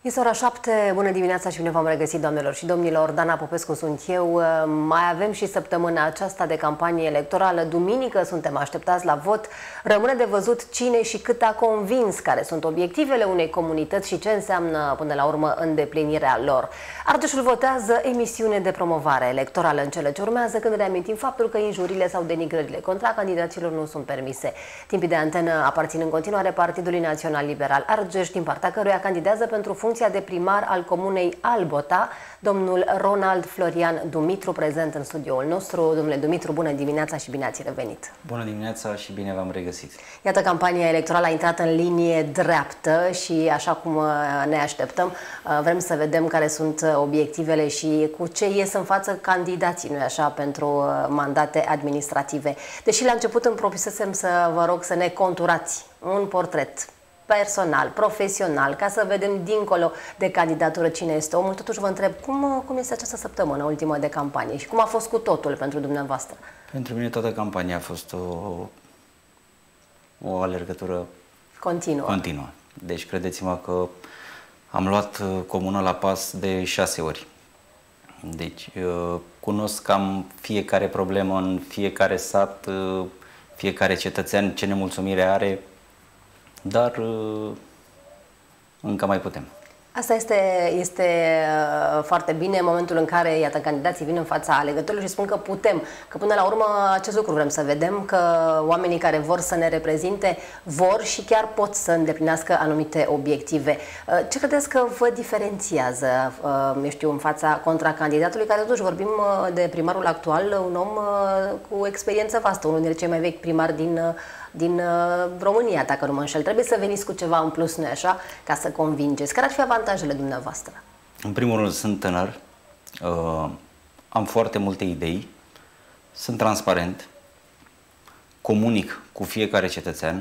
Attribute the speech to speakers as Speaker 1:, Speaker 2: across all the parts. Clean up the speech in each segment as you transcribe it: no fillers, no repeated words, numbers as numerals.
Speaker 1: Este ora 7, bună dimineața și bine v-am regăsit, doamnelor și domnilor. Dana Popescu sunt eu. Mai avem și săptămâna aceasta de campanie electorală. Duminică suntem așteptați la vot. Rămâne de văzut cine și cât a convins, care sunt obiectivele unei comunități și ce înseamnă până la urmă îndeplinirea lor. Argeșul votează, emisiune de promovare electorală în cele ce urmează, când reamintim faptul că injurile sau denigrările contra candidaților nu sunt permise. Timpii de antenă aparțin în continuare Partidului Național Liberal Argeș, din partea căruia candidează pentru funcția de primar al comunei Albota, domnul Ronald Florian Dumitru, prezent în studioul nostru. Domnule Dumitru, bună dimineața și bine ați revenit!
Speaker 2: Bună dimineața și bine v-am regăsit!
Speaker 1: Iată, campania electorală a intrat în linie dreaptă și, așa cum ne așteptăm, vrem să vedem care sunt obiectivele și cu ce ies în față candidații, nu-i așa, pentru mandate administrative. Deși la început îmi propusesem să vă rog să ne conturați un portret personal, profesional, ca să vedem dincolo de candidatură cine este omul. Totuși vă întreb, cum este această săptămână ultimă de campanie și cum a fost cu totul pentru dumneavoastră?
Speaker 2: Pentru mine toată campania a fost o alergătură continuă. Deci credeți-mă că am luat comuna la pas de 6 ori. Deci cunosc cam fiecare problemă în fiecare sat, fiecare cetățean ce nemulțumire are, dar încă mai putem.
Speaker 1: Asta este foarte bine în momentul în care, iată, candidații vin în fața alegătorilor și spun că putem, că până la urmă acest lucru vrem să vedem, că oamenii care vor să ne reprezinte vor și chiar pot să îndeplinească anumite obiective. Ce credeți că vă diferențiază, eu știu, în fața contracandidatului, care totuși vorbim de primarul actual, un om cu experiență vastă, unul dintre cei mai vechi primari din România, dacă nu mă înșel. Trebuie să veniți cu ceva în plus, nu-i așa, ca să convingeți. Care ar fi avantajele dumneavoastră?
Speaker 2: În primul rând, sunt tânăr, am foarte multe idei, sunt transparent, comunic cu fiecare cetățean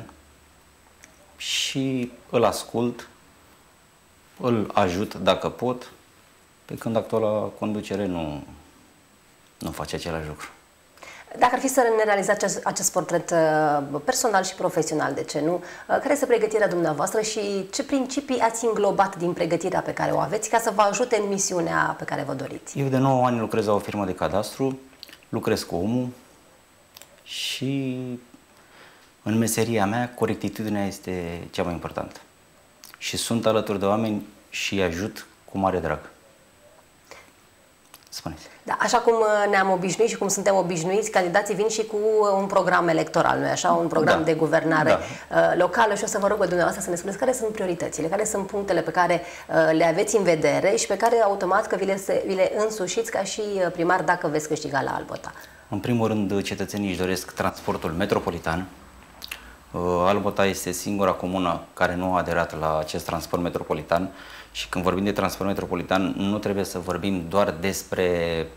Speaker 2: și îl ascult, îl ajut dacă pot, pe când actuala conducere nu face același lucru.
Speaker 1: Dacă ar fi să ne realizați acest portret personal și profesional, de ce nu? Care este pregătirea dumneavoastră și ce principii ați înglobat din pregătirea pe care o aveți ca să vă ajute în misiunea pe care vă doriți?
Speaker 2: Eu de 9 ani lucrez la o firmă de cadastru, lucrez cu omul și în meseria mea corectitudinea este cea mai importantă. Și sunt alături de oameni și îi ajut cu mare drag. Spuneți.
Speaker 1: Da, așa cum ne-am obișnuit și cum suntem obișnuiți, candidații vin și cu un program electoral, nu-i așa? Un program de guvernare locală și o să vă rog pe dumneavoastră să ne spuneți care sunt prioritățile, care sunt punctele pe care le aveți în vedere și pe care automat că vi le însușiți ca și primar dacă veți câștiga la Albota.
Speaker 2: În primul rând, cetățenii își doresc transportul metropolitan. Albota este singura comună care nu a aderat la acest transport metropolitan și când vorbim de transport metropolitan nu trebuie să vorbim doar despre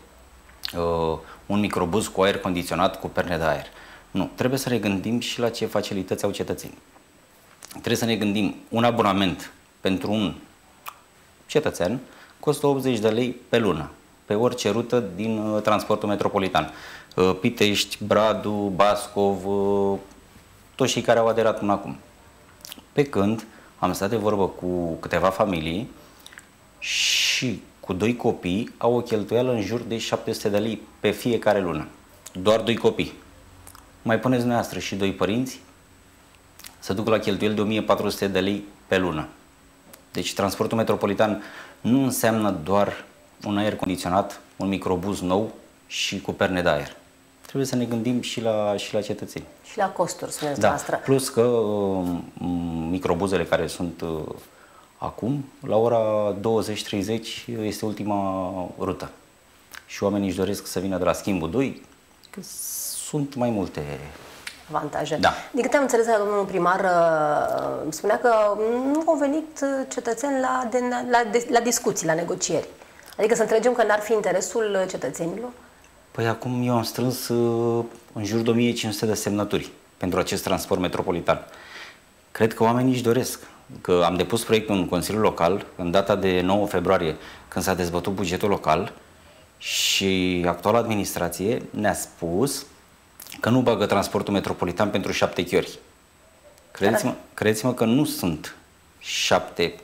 Speaker 2: un microbuz cu aer condiționat, cu perne de aer. Nu, trebuie să ne gândim și la ce facilități au cetățenii. Trebuie să ne gândim, un abonament pentru un cetățean costă 80 de lei pe lună, pe orice rută din transportul metropolitan. Pitești, Bradu, Bascov, toți cei care au aderat până acum. Pe când am stat de vorbă cu câteva familii și cu 2 copii au o cheltuială în jur de 700 de lei pe fiecare lună. Doar 2 copii. Mai puneți dumneavoastră și 2 părinți, să duc la cheltuieli de 1400 de lei pe lună. Deci transportul metropolitan nu înseamnă doar un aer condiționat, un microbuz nou și cu perne de aer. Trebuie să ne gândim și la cetățeni.
Speaker 1: Și la costuri, spuneți noastră.
Speaker 2: Plus că microbuzele care sunt acum, la ora 20-30 este ultima rută. Și oamenii își doresc să vină de la schimbul 2, că sunt mai multe
Speaker 1: avantaje.
Speaker 2: Da.
Speaker 1: Din câte am înțeles, domnul primar spunea că nu au venit cetățeni la discuții, la negocieri. Adică să înțelegem că n-ar fi interesul cetățenilor?
Speaker 2: Păi acum eu am strâns în jur de 1500 de semnături pentru acest transport metropolitan. Cred că oamenii își doresc. Că am depus proiectul în Consiliul Local în data de 9 februarie, când s-a dezbătut bugetul local și actuala administrație ne-a spus că nu bagă transportul metropolitan pentru 7 chiori. Credeți-mă că nu sunt 7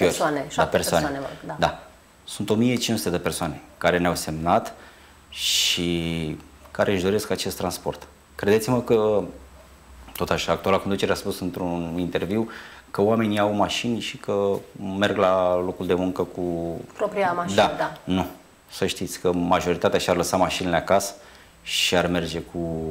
Speaker 1: persoane, 7 persoane, da.
Speaker 2: Da. Sunt 1500 de persoane care ne-au semnat și care își doresc acest transport. Credeți-mă că, tot așa, actuala conducere a spus într-un interviu că oamenii au mașini și că merg la locul de muncă cu...
Speaker 1: propria mașină, da.
Speaker 2: Nu. Să știți că majoritatea și-ar lăsa mașinile acasă și ar merge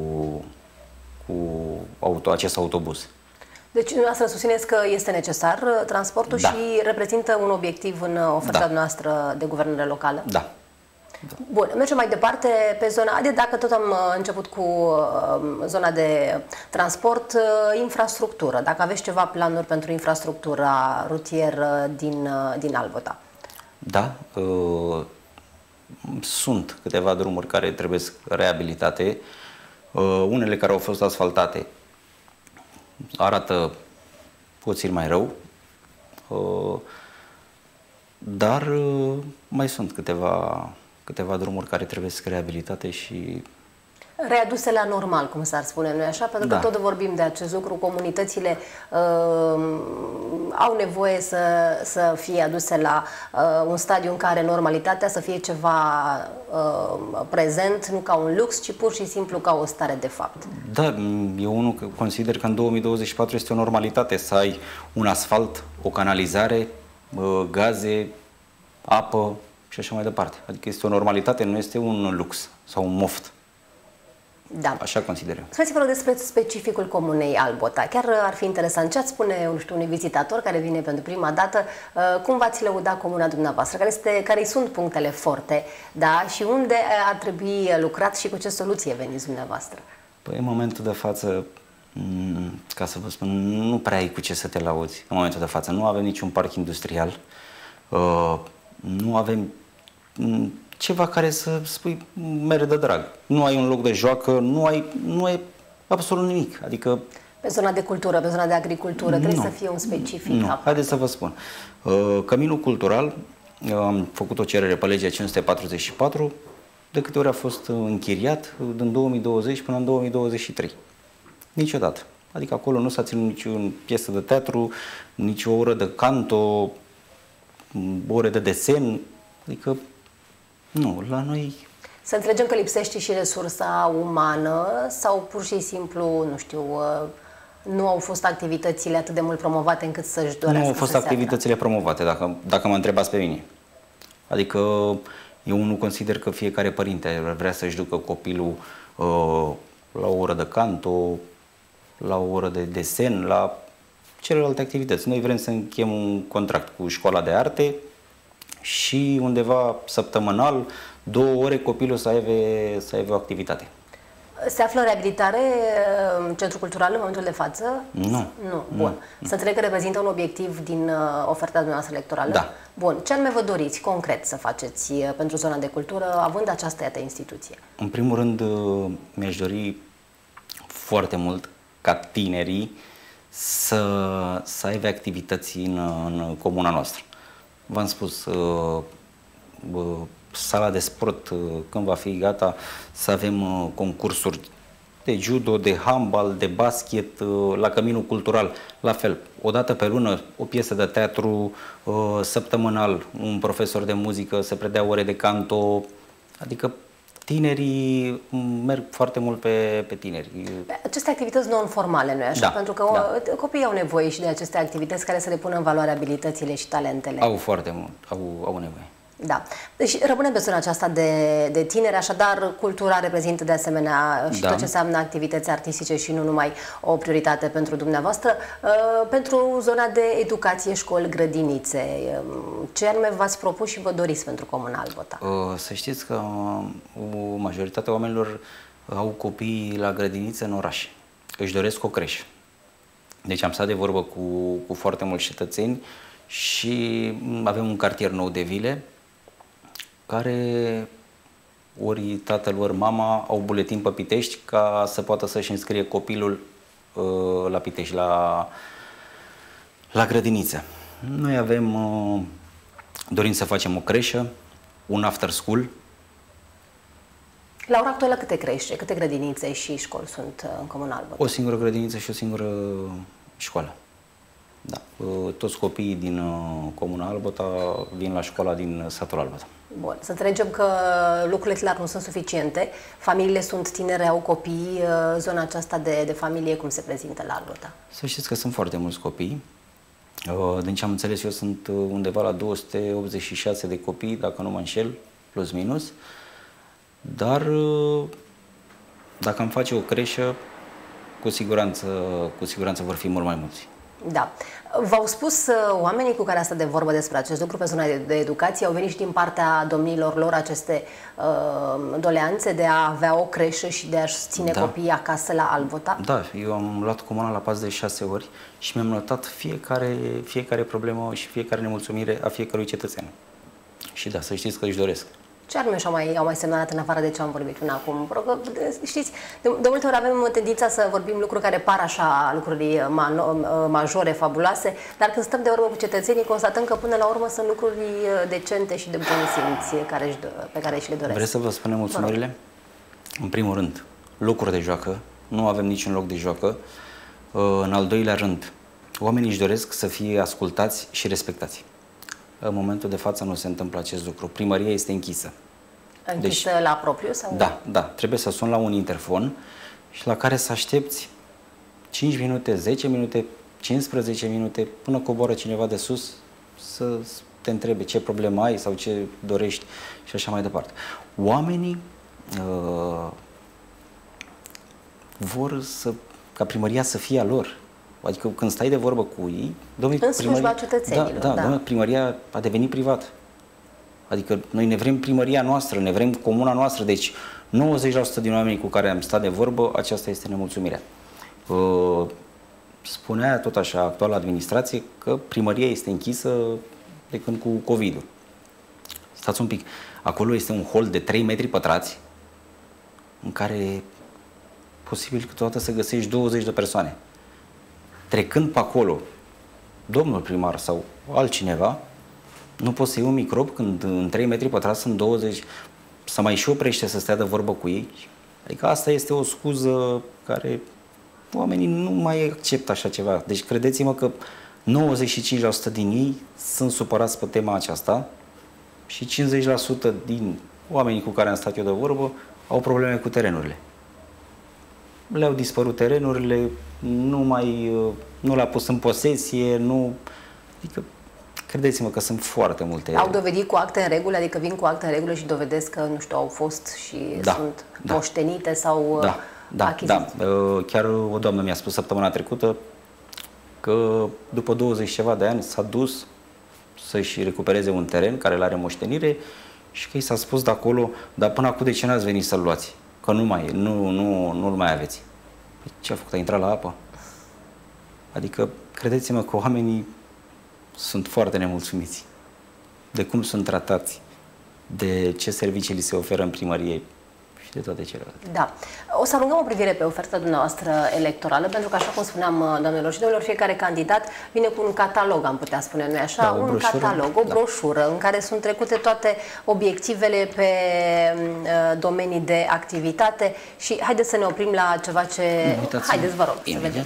Speaker 2: cu acest autobuz.
Speaker 1: Deci, dumneavoastră susțineți că este necesar transportul și reprezintă un obiectiv în oferta noastră de guvernare locală?
Speaker 2: Da.
Speaker 1: Bun, mergem mai departe pe zona, dacă tot am început cu zona de transport, infrastructură. Dacă aveți ceva planuri pentru infrastructura rutieră din Albota?
Speaker 2: Da, sunt câteva drumuri care trebuie reabilitate. Unele care au fost asfaltate arată puțin mai rău, dar mai sunt câteva drumuri care trebuie reabilitate și
Speaker 1: readuse la normal, cum s-ar spune, nu-i așa? Pentru că tot vorbim de acest lucru, comunitățile au nevoie să fie aduse la un stadiu în care normalitatea să fie ceva prezent, nu ca un lux, ci pur și simplu ca o stare de fapt.
Speaker 2: Da, eu unul consider că în 2024 este o normalitate să ai un asfalt, o canalizare, gaze, apă și așa mai departe. Adică este o normalitate, nu este un lux sau un moft.
Speaker 1: Da.
Speaker 2: Așa consider eu.
Speaker 1: Spuneți-vă rog despre specificul comunei Albota. Chiar ar fi interesant ce ați spune, nu știu, unui vizitator care vine pentru prima dată, cum v-ați lăuda comuna dumneavoastră, care sunt punctele forte, da? Și unde ar trebui lucrat și cu ce soluție veniți dumneavoastră?
Speaker 2: Păi în momentul de față, ca să vă spun, nu prea ai cu ce să te lauzi în momentul de față. Nu avem niciun parc industrial, nu avem ceva care să spui mere de drag. Nu ai un loc de joacă, nu ai absolut nimic. Adică
Speaker 1: pe zona de cultură, pe zona de agricultură, trebuie să fie un specific.
Speaker 2: Nu, haideți să vă spun. Căminul cultural, am făcut o cerere pe legea 544, de câte ori a fost închiriat din 2020 până în 2023. Niciodată. Adică acolo nu s-a ținut nicio piesă de teatru, nici o oră de canto, ore de desen, adică nu, la noi...
Speaker 1: Să înțelegem că lipsește și resursa umană sau pur și simplu, nu știu, nu au fost activitățile atât de mult promovate încât să-și dorească.
Speaker 2: Nu au fost activitățile promovate, dacă mă întrebați pe mine. Adică eu nu consider că fiecare părinte vrea să-și ducă copilul la o oră de canto, la o oră de desen, la celelalte activități. Noi vrem să încheiem un contract cu școala de arte și undeva săptămânal, 2 ore, copilul să aibă o activitate.
Speaker 1: Se află în reabilitare Centrul Cultural în momentul de față?
Speaker 2: Nu.
Speaker 1: Nu. Bun. Să înțeleg că reprezintă un obiectiv din oferta dumneavoastră electorală?
Speaker 2: Da.
Speaker 1: Bun. Ce anume vă doriți concret să faceți pentru zona de cultură, având această instituție?
Speaker 2: În primul rând, mi-aș dori foarte mult ca tinerii să aibă activități în comuna noastră. V-am spus, sala de sport, când va fi gata, să avem concursuri de judo, de handbal, de basket, la Căminul Cultural, la fel. O dată pe lună, o piesă de teatru, săptămânal, un profesor de muzică să predea ore de canto, adică tinerii merg foarte mult pe tineri.
Speaker 1: Aceste activități non-formale, nu-i așa?
Speaker 2: Da,
Speaker 1: pentru că copiii au nevoie și de aceste activități care să le pună în valoare abilitățile și talentele.
Speaker 2: Au foarte mult, au nevoie.
Speaker 1: Da. Deci rămânem pe zona aceasta de tineri, așadar cultura reprezintă de asemenea și tot ce înseamnă activități artistice și nu numai o prioritate pentru dumneavoastră. Pentru zona de educație, școli, grădinițe, ce anume v-ați propus și vă doriți pentru Comuna Albota? Să
Speaker 2: știți că majoritatea oamenilor au copii la grădinițe în oraș. Își doresc o creșă. Deci am stat de vorbă cu foarte mulți cetățeni și avem un cartier nou de vile care ori tatăl, ori mama au buletin pe Pitești ca să poată să-și înscrie copilul la Pitești, la grădiniță. Noi dorim să facem o creșă, un after school.
Speaker 1: La ora actuală câte crește, câte grădinițe și școli sunt în Comuna Albota?
Speaker 2: O singură grădiniță și o singură școală. Da. Toți copiii din Comuna Albota vin la școala din satul Albota.
Speaker 1: Bun. Să înțelegem că lucrurile clar nu sunt suficiente. Familiile sunt tinere, au copii. Zona aceasta de familie cum se prezintă la Albota?
Speaker 2: Să știți că sunt foarte mulți copii. Din ce am înțeles eu, sunt undeva la 286 de copii, dacă nu mă înșel, plus minus. Dar dacă am face o creșă, cu siguranță vor fi mult mai mulți.
Speaker 1: Da. V-au spus oamenii cu care a stat de vorbă despre acest lucru pe zona de educație, au venit și din partea domnilor lor aceste doleanțe de a avea o creșă și de a-și ține copiii acasă la Albota?
Speaker 2: Da, eu am luat comuna la pas de 6 ori și mi-am notat fiecare problemă și fiecare nemulțumire a fiecărui cetățean. Și da, să știți că își doresc.
Speaker 1: Ce anume au mai semnalat în afară de ce am vorbit până acum? Știți, de multe ori avem tendința să vorbim lucruri care par așa lucruri majore, fabuloase, dar când stăm de vorbă cu cetățenii, constatăm că până la urmă sunt lucruri decente și de bun simț pe care și le doresc.
Speaker 2: Vreți să vă spunem mulțumirile? În primul rând, locuri de joacă. Nu avem niciun loc de joacă. În al doilea rând, oamenii își doresc să fie ascultați și respectați. În momentul de față nu se întâmplă acest lucru. Primăria este închisă.
Speaker 1: Închisă la propriu? Sau?
Speaker 2: Da. Trebuie să suni la un interfon și la care să aștepți 5 minute, 10 minute, 15 minute, până coboară cineva de sus să te întrebe ce problemă ai sau ce dorești și așa mai departe. Oamenii vor ca primăria să fie a lor. Adică când stai de vorbă cu ei,
Speaker 1: în slujba cetățenilor.
Speaker 2: Da, primăria a devenit privat. Adică noi ne vrem primăria noastră, ne vrem comuna noastră, deci 90% din oamenii cu care am stat de vorbă, aceasta este nemulțumirea. Spunea tot așa actuala administrație că primăria este închisă de când cu COVID-ul. Stați un pic, acolo este un hol de 3 metri pătrați în care posibil câteodată să găsești 20 de persoane. Trecând pe acolo, domnul primar sau altcineva, nu poți să iei un microb când în 3 metri pătrați sunt 20, să mai și oprește să stea de vorbă cu ei. Adică asta este o scuză care oamenii nu mai acceptă așa ceva. Deci credeți-mă că 95% din ei sunt supărați pe tema aceasta și 50% din oamenii cu care am stat eu de vorbă au probleme cu terenurile. Le-au dispărut terenurile, nu le-a pus în posesie, adică credeți-mă că sunt foarte multe.
Speaker 1: Au dovedit cu acte în regulă, adică vin cu acte în regulă și dovedesc că, nu știu, au fost și sunt moștenite sau achiziții.
Speaker 2: Da. Chiar o doamnă mi-a spus săptămâna trecută că după 20 ceva de ani s-a dus să-și recupereze un teren care îl are moștenire și că i s-a spus de acolo, dar până acum de ce n-ați venit să-l luați? Că nu-l mai aveți. Păi ce a făcut? A intrat la apă? Adică, credeți-mă că oamenii sunt foarte nemulțumiți de cum sunt tratați, de ce servicii li se oferă în primărie și de toate celelalte.
Speaker 1: Da. O să aruncăm o privire pe oferta dumneavoastră electorală, pentru că, așa cum spuneam, doamnelor și domnilor, fiecare candidat vine cu un catalog, am putea spune noi așa, un catalog, o broșură în care sunt trecute toate obiectivele pe domenii de activitate și haideți să ne oprim la ceva ce... Haideți, vă rog, să vedem.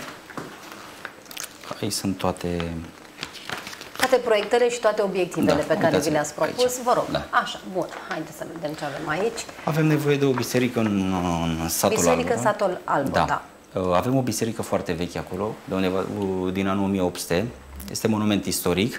Speaker 2: Aici sunt toate
Speaker 1: proiectele și toate obiectivele pe care vi le-ați propus. Aici. Vă rog.
Speaker 2: Da.
Speaker 1: Așa, bun. Haideți să vedem ce avem aici.
Speaker 2: Avem nevoie de o biserică în satul Albota.
Speaker 1: Biserică în satul Albota.
Speaker 2: Da. Avem o biserică foarte veche acolo, de undeva din anul 1800. Este monument istoric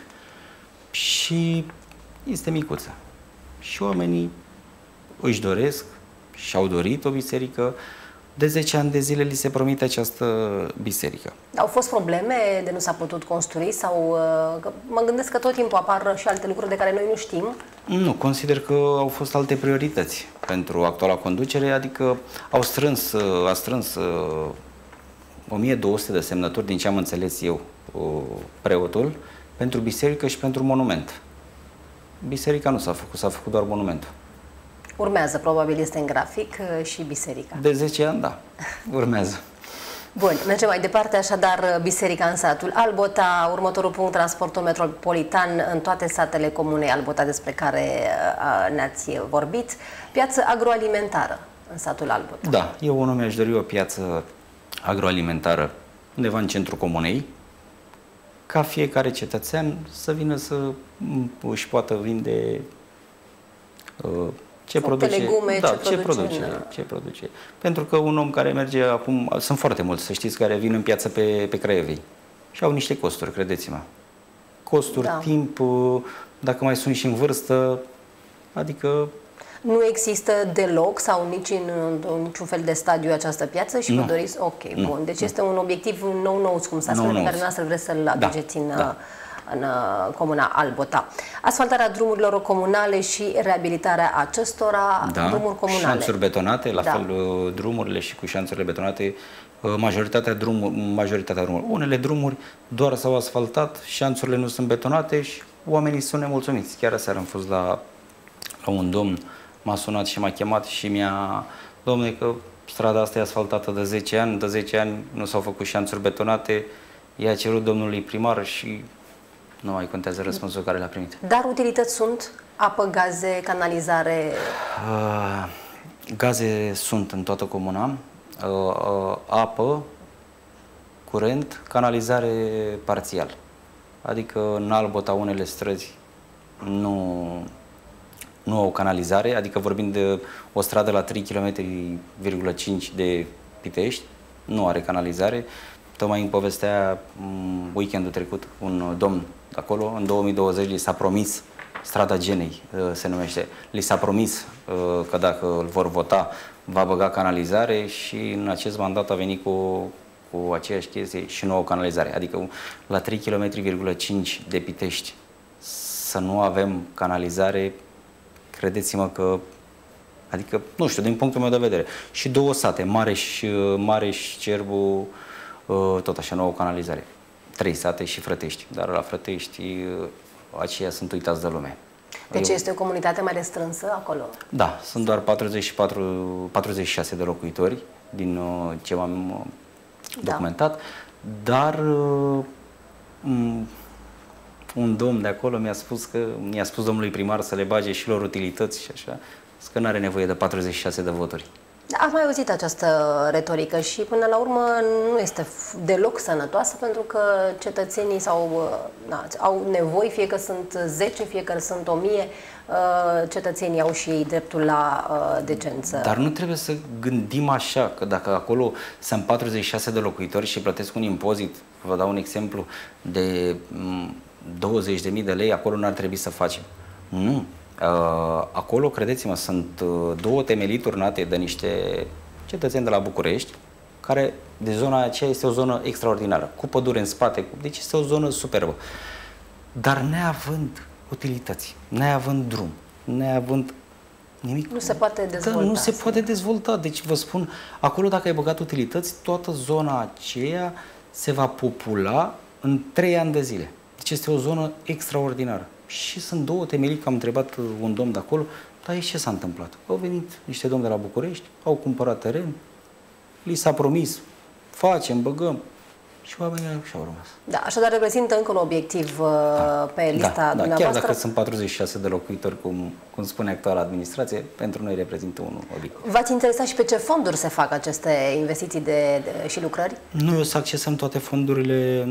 Speaker 2: și este micuță. Și oamenii își doresc și au dorit o biserică. De 10 ani de zile li se promite această biserică.
Speaker 1: Au fost probleme de nu s-a putut construi sau mă gândesc că tot timpul apar și alte lucruri de care noi nu știm?
Speaker 2: Nu, consider că au fost alte priorități pentru actuala conducere, adică a strâns 1200 de semnături, din ce am înțeles eu, preotul, pentru biserică și pentru monument. Biserica nu s-a făcut, s-a făcut doar monumentul.
Speaker 1: Urmează, probabil este în grafic, și biserica.
Speaker 2: De 10 ani, da. Urmează.
Speaker 1: Bun, mergem mai departe, așadar, biserica în satul Albota, următorul punct, transportul metropolitan în toate satele comunei Albota despre care ne-ați vorbit, piață agroalimentară în satul Albota.
Speaker 2: Da, eu unul mi-aș dori o piață agroalimentară undeva în centrul comunei, ca fiecare cetățean să vină să își poată vinde ce produce,
Speaker 1: legume,
Speaker 2: da, ce produce. Pentru că un om care merge acum, sunt foarte mulți, să știți, care vin în piață pe Craiovei și au niște costuri, credeți-mă. Costuri, timp, dacă mai sunt și în vârstă, adică...
Speaker 1: Nu există deloc sau nici în niciun fel de stadiu această piață și vă doriți... Ok, bun. Deci este un obiectiv nou, cum s-a spus, pe care noastră vreți să-l aduceți în comuna Albota. Asfaltarea drumurilor comunale și reabilitarea acestora, drumuri comunale.
Speaker 2: Șanțuri betonate, la fel drumurile și cu șanțurile betonate, majoritatea drumurilor. Unele drumuri doar s-au asfaltat, șanțurile nu sunt betonate și oamenii sunt nemulțumiți. Chiar aseară am fost la un domn, m-a sunat și m-a chemat și domne, că strada asta e asfaltată de 10 ani, de 10 ani nu s-au făcut șanțuri betonate, i-a cerut domnului primar și nu mai contează răspunsul care l-a primit.
Speaker 1: Dar utilități sunt? Apă, gaze, canalizare?
Speaker 2: Gaze sunt în toată comuna, apă, curent, canalizare parțial. Adică în Albota unele străzi nu au canalizare, adică vorbim de o stradă la 3,5 km de Pitești, nu are canalizare. Tocmai îmi povestea weekendul trecut un domn de acolo, în 2020 li s-a promis, strada Genei se numește, li s-a promis că dacă îl vor vota va băga canalizare și în acest mandat a venit cu aceeași chestie și nouă canalizare. Adică la 3,5 km de Pitești să nu avem canalizare, credeți-mă că, adică, nu știu, din punctul meu de vedere. Și două sate, Mareș, Cerbu, tot așa, nouă canalizare. 3 sate și Frătești, dar la Frătești aceia sunt uitați de lume.
Speaker 1: Deci este o comunitate mai restrânsă acolo? Da,
Speaker 2: sunt doar 46 de locuitori din ce am documentat, dar un domn de acolo mi-a spus domnului primar să le bage și lor utilități și așa, că nu are nevoie de 46 de voturi.
Speaker 1: Am mai auzit această retorică și până la urmă nu este deloc sănătoasă, pentru că cetățenii au nevoi, fie că sunt 10, fie că sunt 1000, cetățenii au și ei dreptul la decență.
Speaker 2: Dar nu trebuie să gândim așa, că dacă acolo sunt 46 de locuitori și plătesc un impozit, vă dau un exemplu, de 20.000 de lei, acolo nu ar trebui să facem. Nu. Acolo, credeți-mă, sunt 2 temelii turnate de niște cetățeni de la București, care de zona aceea este o zonă extraordinară, cu pădure în spate, deci este o zonă superbă. Dar neavând utilități, neavând drum, neavând nimic,
Speaker 1: nu se poate dezvolta.
Speaker 2: Nu se poate dezvolta. Deci vă spun, acolo dacă ai băgat utilități, toată zona aceea se va popula în 3 ani de zile. Deci este o zonă extraordinară. Și sunt 2 temelii, că am întrebat un domn de acolo, dar ce s-a întâmplat? Au venit niște domni de la București, au cumpărat teren, li s-a promis, facem, băgăm, și oamenii și-au rămas.
Speaker 1: Da, așadar reprezintă încă un obiectiv pe lista dumneavoastră.
Speaker 2: Chiar dacă sunt 46 de locuitori, cum spune actuala administrație, pentru noi reprezintă un obiectiv.
Speaker 1: V-ați interesat și pe ce fonduri se fac aceste investiții și lucrări?
Speaker 2: Noi o să accesăm toate fondurile,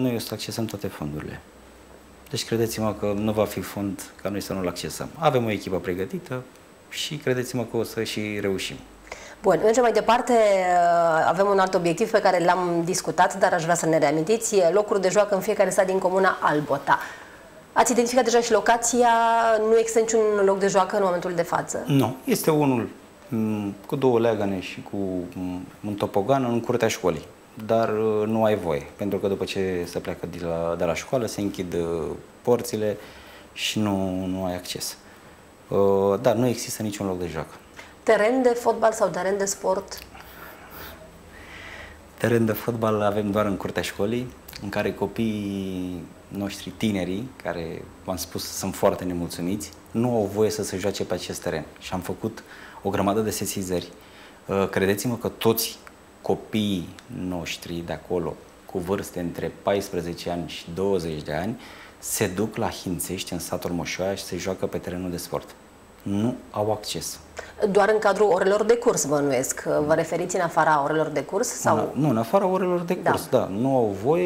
Speaker 2: Deci credeți-mă că nu va fi fond ca noi să nu-l accesăm. Avem o echipă pregătită și credeți-mă că o să și reușim.
Speaker 1: Bun, mergem mai departe. Avem un alt obiectiv pe care l-am discutat, dar aș vrea să ne reamintiți. Locuri de joacă în fiecare sat din comuna Albota. Ați identificat deja și locația? Nu există niciun loc de joacă în momentul de față? Nu.
Speaker 2: Este unul cu 2 leagăne și cu un topogan în curtea școlii. Dar nu ai voie, pentru că după ce se pleacă de la școală se închid porțile și nu ai acces. Dar nu există niciun loc de joacă.
Speaker 1: Teren de fotbal sau teren de sport?
Speaker 2: Teren de fotbal avem doar în curtea școlii, în care copiii noștri, tinerii, care, v-am spus, sunt foarte nemulțumiți, nu au voie să se joace pe acest teren. Și am făcut o grămadă de sesizări. Credeți-mă că toți copiii noștri de acolo, cu vârste între 14 ani și 20 de ani, se duc la Hințești, în satul Moșoaia, și se joacă pe terenul de sport. Nu au acces.
Speaker 1: Doar în cadrul orelor de curs, bănuiesc. Vă referiți în afara orelor de curs? Sau?
Speaker 2: Nu, în afara orelor de curs, da. Nu au voie,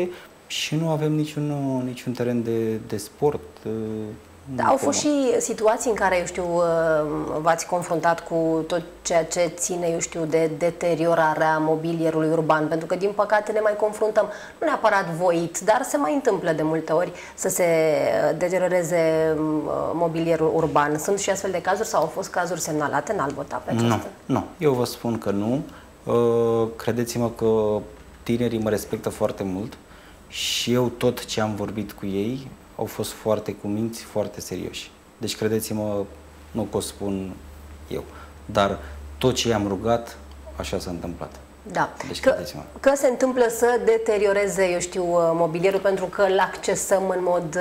Speaker 2: și nu avem niciun teren de sport.
Speaker 1: Da, au fost și situații în care, eu știu, v-ați confruntat cu tot ceea ce ține, eu știu, de deteriorarea mobilierului urban, pentru că, din păcate, ne mai confruntăm, nu neapărat voit, dar se mai întâmplă de multe ori să se deterioreze mobilierul urban. Sunt și astfel de cazuri sau au fost cazuri semnalate în Albota pe aceasta?
Speaker 2: Nu. Eu vă spun că nu. Credeți-mă că tinerii mă respectă foarte mult și eu tot ce am vorbit cu ei au fost foarte cuminți, foarte serioși. Deci credeți-mă, nu că o spun eu, dar tot ce i-am rugat, așa s-a întâmplat.
Speaker 1: Da.
Speaker 2: Deci
Speaker 1: că se întâmplă să deterioreze, eu știu, mobilierul pentru că îl accesăm în mod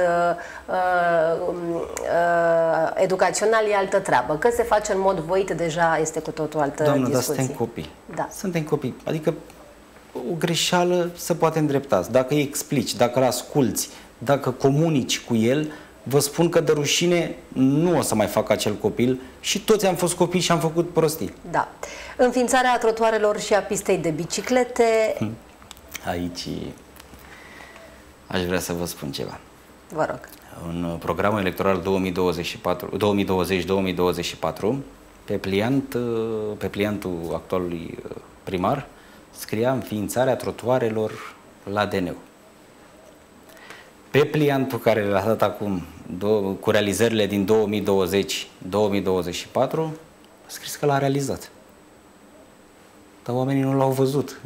Speaker 1: educațional e altă treabă. Că se face în mod voit deja este cu totul altă discuție.
Speaker 2: Doamnă, dar suntem copii.
Speaker 1: Da.
Speaker 2: Suntem copii. Adică o greșeală se poate îndrepta. Dacă îi explici, dacă îl asculți, dacă comunici cu el, vă spun că de rușine nu o să mai fac acel copil și toți am fost copii și am făcut prostii.
Speaker 1: Da. Înființarea trotuarelor și a pistei de biciclete.
Speaker 2: Aici aș vrea să vă spun ceva.
Speaker 1: Vă rog.
Speaker 2: În programul electoral 2020-2024, pe pliantul actualului primar, scria înființarea trotuarelor la DN-ul. Pe pliantul care l-a dat acum cu realizările din 2020-2024, a scris că l-a realizat. Dar oamenii nu l-au văzut.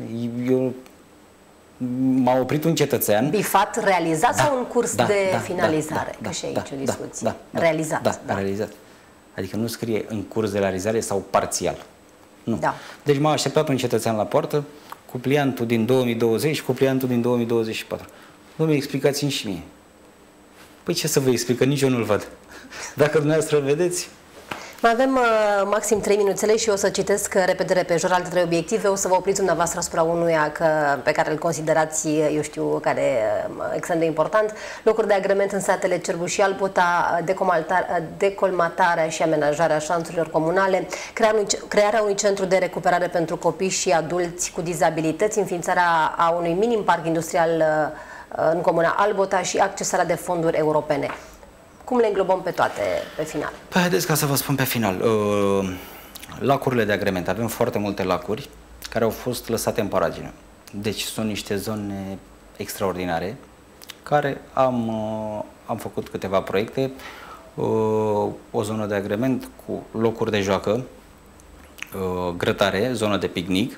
Speaker 2: M-a oprit un cetățean.
Speaker 1: Bifat realizat sau în curs de finalizare? Că și aici o discuție. Realizat. Da,
Speaker 2: realizat. Adică nu scrie în curs de realizare sau parțial. Nu.
Speaker 1: Da.
Speaker 2: Deci m-a așteptat un cetățean la poartă cu pliantul din 2020 și cu pliantul din 2024. Dom'le, explicați-mi și mie. Păi ce să vă explic, că nici eu nu-l văd. Dacă dumneavoastră îl vedeți...
Speaker 1: Mai avem maxim 3 minuțele și o să citesc repede pe alte 3 obiective. O să vă opriți dumneavoastră asupra unuia pe care îl considerați, eu știu, care e extrem de important. Locuri de agrement în satele Cerbu și Albota, decolmatarea și amenajarea șanțurilor comunale, crearea unui centru de recuperare pentru copii și adulți cu dizabilități, înființarea a unui minim parc industrial în comuna Albota și accesarea de fonduri europene. Cum le înglobăm pe toate pe final?
Speaker 2: Păi haideți ca să vă spun pe final. Lacurile de agrement. Avem foarte multe lacuri care au fost lăsate în paragină. Deci sunt niște zone extraordinare care am făcut câteva proiecte. O zonă de agrement cu locuri de joacă, grătare, zonă de picnic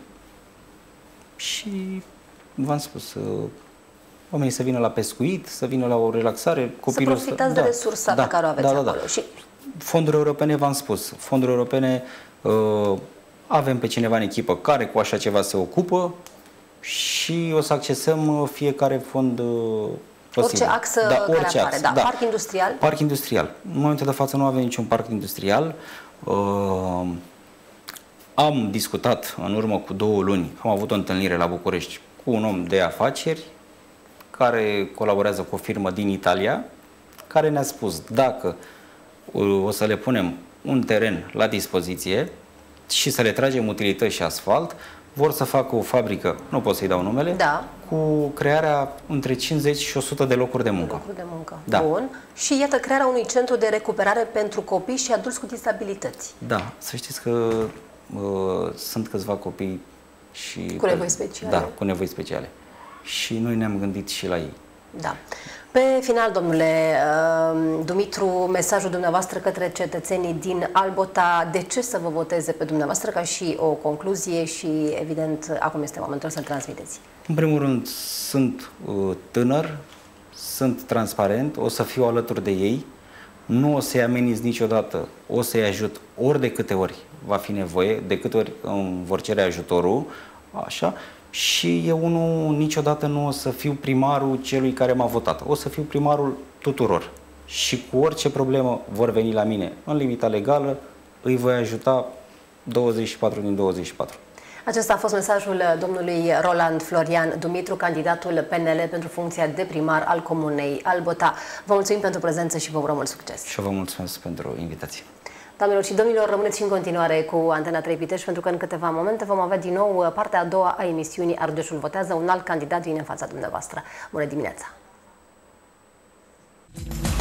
Speaker 2: și v-am spus... oamenii să vină la pescuit, să vină la o relaxare.
Speaker 1: Copilul să profitați de resursa pe care o aveți acolo. Și...
Speaker 2: Fonduri europene, v-am spus. Fonduri europene, avem pe cineva în echipă care cu așa ceva se ocupă și o să accesăm fiecare fond posibil.
Speaker 1: Orice axă care apare. Da. Parc industrial?
Speaker 2: Parc industrial. În momentul de față nu avem niciun parc industrial. Am discutat în urmă cu 2 luni, am avut o întâlnire la București cu un om de afaceri care colaborează cu o firmă din Italia, care ne-a spus dacă o să le punem un teren la dispoziție și să le tragem utilități și asfalt, vor să facă o fabrică, nu pot să-i dau numele, cu crearea între 50 și 100 de locuri de muncă.
Speaker 1: Da. Bun. Și iată crearea unui centru de recuperare pentru copii și adulți cu dizabilități.
Speaker 2: Da, să știți că sunt câțiva copii și
Speaker 1: cu nevoi speciale.
Speaker 2: Da, cu nevoi speciale. Și noi ne-am gândit și la ei.
Speaker 1: Da. Pe final, domnule Dumitru, mesajul dumneavoastră către cetățenii din Albota, de ce să vă voteze pe dumneavoastră, ca și o concluzie și, evident, acum este momentul să-l transmiteți.
Speaker 2: În primul rând, sunt tânăr, sunt transparent, o să fiu alături de ei, nu o să-i ameniz niciodată, o să-i ajut ori de câte ori va fi nevoie, de câte ori îmi vor cere ajutorul, așa. Și eu niciodată nu o să fiu primarul celui care m-a votat. O să fiu primarul tuturor. Și cu orice problemă vor veni la mine în limita legală, îi voi ajuta 24 din 24.
Speaker 1: Acesta a fost mesajul domnului Roland Florian Dumitru, candidatul PNL pentru funcția de primar al comunei Albota. Vă mulțumim pentru prezență și vă urăm mult succes.
Speaker 2: Și vă mulțumesc pentru invitație.
Speaker 1: Doamnelor și domnilor, rămâneți și în continuare cu Antena 3 Pitești, pentru că în câteva momente vom avea din nou partea a doua a emisiunii Argeșul votează. Un alt candidat vine în fața dumneavoastră. Bună dimineața!